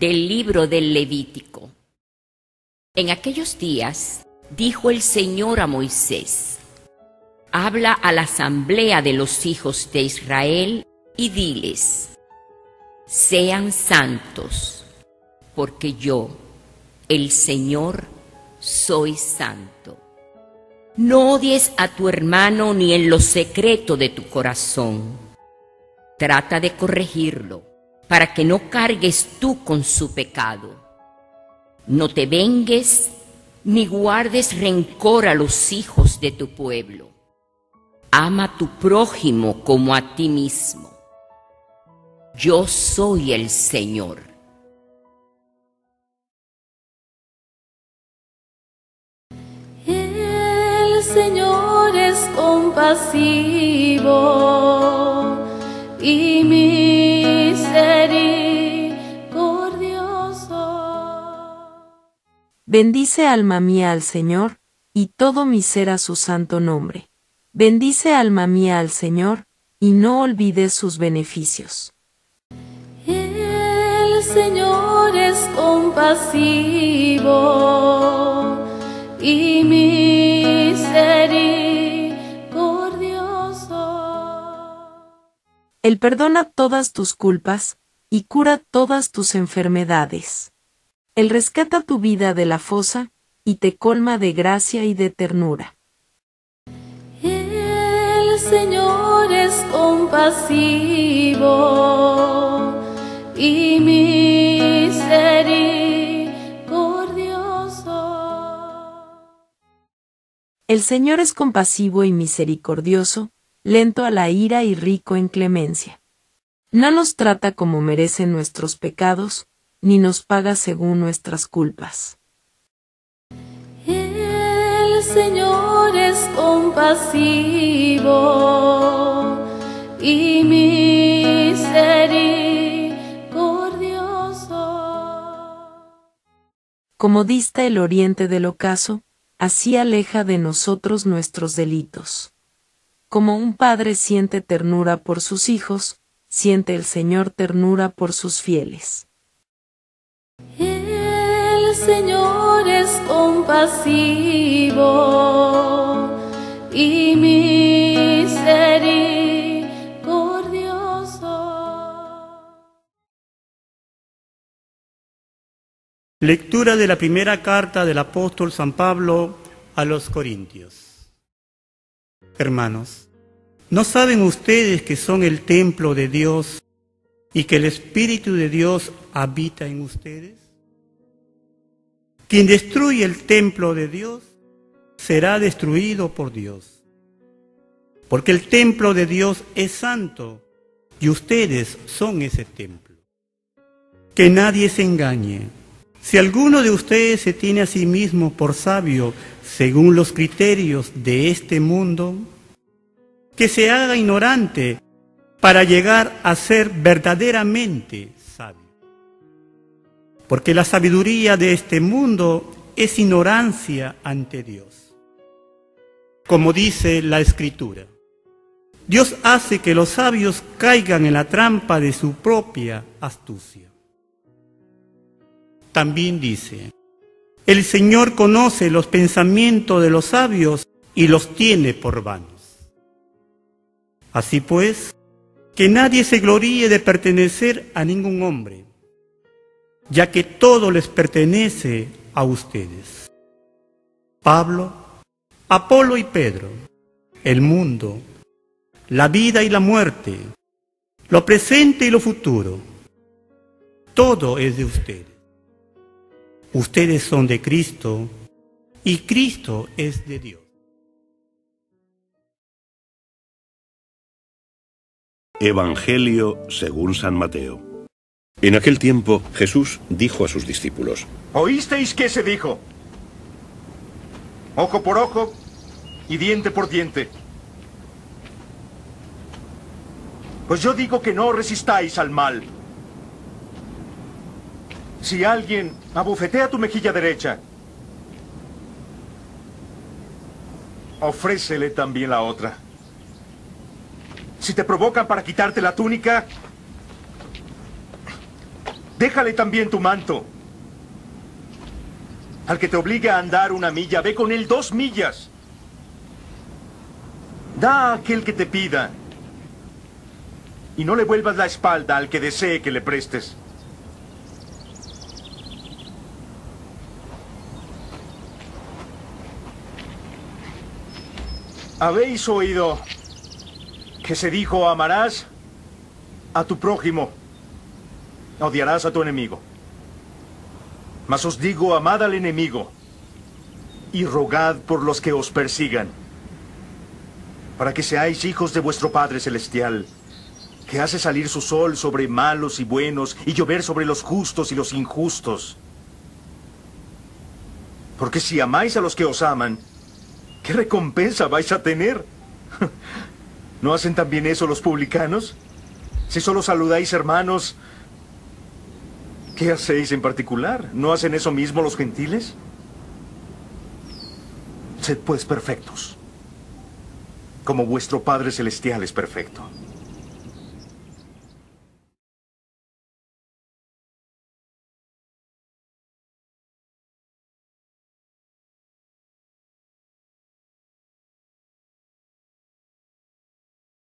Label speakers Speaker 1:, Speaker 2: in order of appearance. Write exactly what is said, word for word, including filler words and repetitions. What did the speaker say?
Speaker 1: Del libro del Levítico. En aquellos días dijo el Señor a Moisés: habla a la asamblea de los hijos de Israel y diles: sean santos, porque yo, el Señor, soy santo. No odies a tu hermano ni en lo secreto de tu corazón. Trata de corregirlo, para que no cargues tú con su pecado. No te vengues ni guardes rencor a los hijos de tu pueblo. Ama a tu prójimo como a ti mismo. Yo soy el Señor.
Speaker 2: El Señor es compasivo y misericordioso.
Speaker 3: Bendice alma mía al Señor, y todo mi ser a su santo nombre. Bendice alma mía al Señor, y no olvides sus beneficios.
Speaker 2: El Señor es compasivo y misericordioso.
Speaker 3: Él perdona todas tus culpas y cura todas tus enfermedades. Él rescata tu vida de la fosa y te colma de gracia y de ternura.
Speaker 2: El Señor es compasivo y misericordioso.
Speaker 3: El Señor es compasivo y misericordioso, lento a la ira y rico en clemencia. No nos trata como merecen nuestros pecados, ni nos paga según nuestras culpas.
Speaker 2: El Señor es compasivo y misericordioso.
Speaker 3: Como dista el oriente del ocaso, así aleja de nosotros nuestros delitos. Como un padre siente ternura por sus hijos, siente el Señor ternura por sus fieles.
Speaker 2: El Señor es compasivo y misericordioso.
Speaker 4: Lectura de la primera carta del apóstol San Pablo a los Corintios. Hermanos, ¿no saben ustedes que son el templo de Dios y que el Espíritu de Dios habita en ustedes? Quien destruye el templo de Dios será destruido por Dios. Porque el templo de Dios es santo y ustedes son ese templo. Que nadie se engañe. Si alguno de ustedes se tiene a sí mismo por sabio según los criterios de este mundo, que se haga ignorante para llegar a ser verdaderamente sabio. Porque la sabiduría de este mundo es ignorancia ante Dios. Como dice la Escritura, Dios hace que los sabios caigan en la trampa de su propia astucia. También dice, el Señor conoce los pensamientos de los sabios y los tiene por vanos. Así pues, que nadie se gloríe de pertenecer a ningún hombre, ya que todo les pertenece a ustedes. Pablo, Apolo y Pedro, el mundo, la vida y la muerte, lo presente y lo futuro, todo es de ustedes. Ustedes son de Cristo y Cristo es de Dios.
Speaker 5: Evangelio según San Mateo. En aquel tiempo Jesús dijo a sus discípulos:
Speaker 6: ¿Oísteis qué se dijo? Ojo por ojo y diente por diente. Pues yo digo que no resistáis al mal. Si alguien abofetea tu mejilla derecha, ofrécele también la otra. Si te provocan para quitarte la túnica, déjale también tu manto. Al que te obligue a andar una milla, ve con él dos millas. Da a aquel que te pida. Y no le vuelvas la espalda al que desee que le prestes. Habéis oído que se dijo: amarás a tu prójimo, odiarás a tu enemigo. Mas os digo, amad al enemigo y rogad por los que os persigan, para que seáis hijos de vuestro Padre Celestial, que hace salir su sol sobre malos y buenos y llover sobre los justos y los injustos. Porque si amáis a los que os aman, ¿qué recompensa vais a tener? ¿No hacen también eso los publicanos? Si solo saludáis hermanos, ¿qué hacéis en particular? ¿No hacen eso mismo los gentiles? Sed pues perfectos, como vuestro Padre Celestial es perfecto.